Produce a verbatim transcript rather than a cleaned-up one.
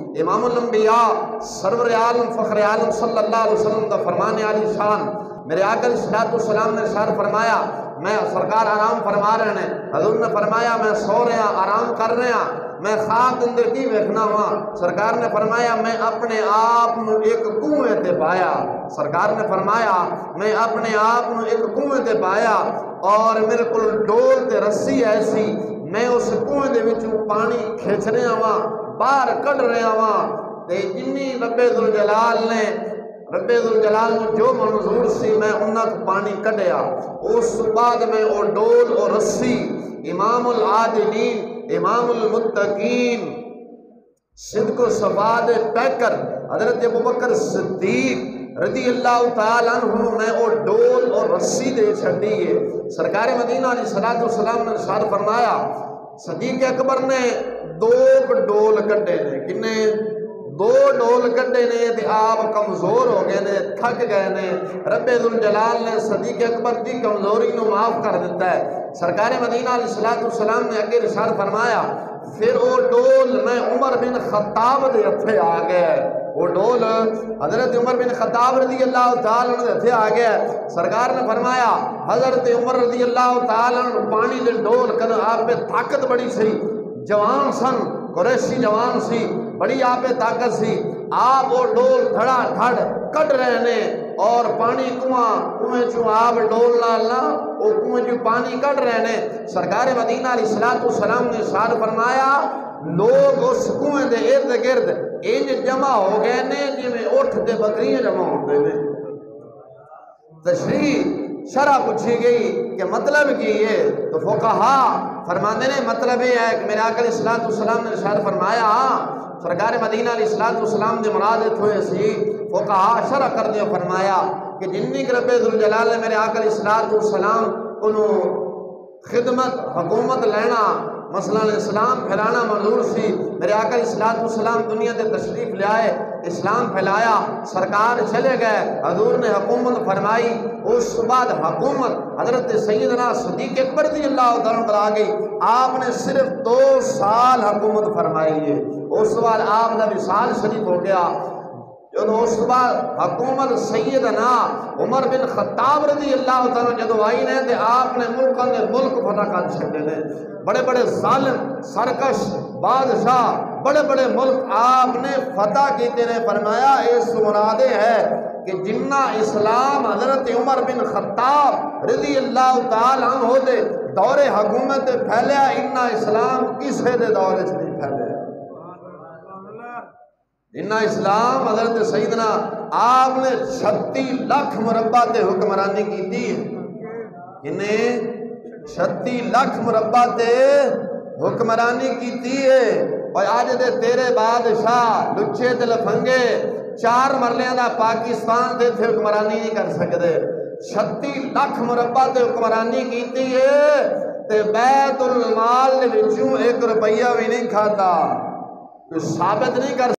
امام الانبیاء سرور عالم فخر عالم صلی اللہ علیہ وسلم کا فرمان عالی شان میرے آقا علیہ الصلوۃ والسلام نے ارشاد فرمایا، میں سرکار آرام فرما رہے ہیں، حضور نے فرمایا میں سو رہا آرام کر رہا، میں خواب اندر کی ویکھنا ہوا؟ سرکار نے فرمایا میں اپنے آپ نو ایک کنویں تے پایا۔ سرکار نے فرمایا میں اپنے آپ نو ایک کنویں تے پایا اور میرے کو ڈول تے رسی ایسی، میں اس کنویں دے وچوں پانی کھچ رہا ہوا، باہر کڈ رہا ہوا، تے جنی رب ذوالجلال نے رب ذوالجلال نے جو منظور سی میں انہاں کو پانی کڈیا۔ اس بعد میں او ڈول اور رسی امام العادلین امام المتقین صدق و صفاد پیکر حضرت ابوبکر صدیق رضی اللہ تعالیٰ عنہ میں او ڈول اور رسی دے چھڑی ہے۔ سرکار مدینہ علیہ الصلوۃ والسلام نے ارشاد فرمایا، صدیق اکبر نے دو ڈول کڈے نے، کنے دو ڈول کڈے نے تے آپ کمزور ہو گئے نے، تھک گئے نے۔ رب ذوالجلال نے صدیق اکبر کی کمزوری نو معاف کر دیتا ہے۔ سرکار مدینہ علیہ الصلوۃ والسلام نے اگے ارشاد فرمایا، پھر وہ ڈول میں عمر بن خطاب دے ہتھے آ گیا ہے، وہ ڈول حضرت عمر بن خطاب رضی اللہ تعالیٰ عنہ دے ہتھے آ گیا ہے۔ سرکار نے فرمایا حضرت عمر رضی اللہ تعالیٰ عنہ پانی دے ڈول کر آپ پہ طاقت بڑی سی، جوان سن، قریشی جوان سی، بڑی آپ پہ طاقت سی، آپ وہ ڈول دھڑا دھڑ کٹ رہے نے اور پانی کنواں کنویں چوں آپ ڈول نال نہ وہ کنویں چوں پانی کٹ رہے نے۔ سرکار مدینہ علیہ الصلوۃ والسلام نے ارشاد فرمایا، لوگ اس کنویں دے ارد گرد انج جمع ہو گئے نے جویں اٹھ تے بکریاں جمع ہوندے نے۔ تشریح شرح پوچھی گئی کہ مطلب کی ہے، تو فقہا فرماندے نے مطلب یہ ہے کہ میرے آقا علیہ الصلوۃ والسلام نے ارشاد فرمایا، سرکار مدینہ علیہ الصلوۃ والسلام دے مراد ہوئے سی، فقہا شرح کر دیو فرمایا کہ جنی کہ رب ذوالجلال نے میرے آقا علیہ الصلوۃ والسلام کو خدمت حکومت لینا مثلا اسلام پھیلانا منظور سی، میرے آقا علیہ الصلوۃ والسلام دنیا تے تشریف لے آئے، اسلام پھیلایا، سرکار چلے گئے، حضور نے حکومت فرمائی، اس بعد حکومت حضرت سیدنا صدیق اکبر رضی اللہ تعالیٰ پر آ گئی، آپ نے صرف دو سال حکومت فرمائی ہے، اس بعد آپ کا وصال شریف ہو گیا۔ جدو اس بعد حکومت سیدنا عمر بن خطاب رضی اللہ تعالیٰ جدو آئی نے تے آپ نے ملکوں نے ملک فتح کر چھڑے نے، بڑے بڑے ظالم سرکش بادشاہ بڑے بڑے ملک آپ نے فتح کیتے نے۔ فرمایا اس مرادے ہے کہ جنہ اسلام حضرت عمر بن خطاب رضی اللہ تعالیٰ عنہ دے دور حکومت پھیلیا، انہ اسلام کسے دے دور سے نہیں پھیلیا۔ جنہ اسلام حضرت سیدنا آپ نے چھتی لاکھ مربع تے حکمرانی کی تھی، انہیں چھتی لاکھ مربع تے حکمرانی کی تھی ہے، اور آج دے تیرے بادشاہ لچے تے لفنگے چار مرلیاں دا پاکستان دے تھے حکمرانی نہیں کر سکتے، چھتی لاکھ مربع تے حکمرانی کی تھی ہے، تے بیت المال وچوں ایک روپیہ بھی نہیں کھاتا، تو ثابت نہیں کر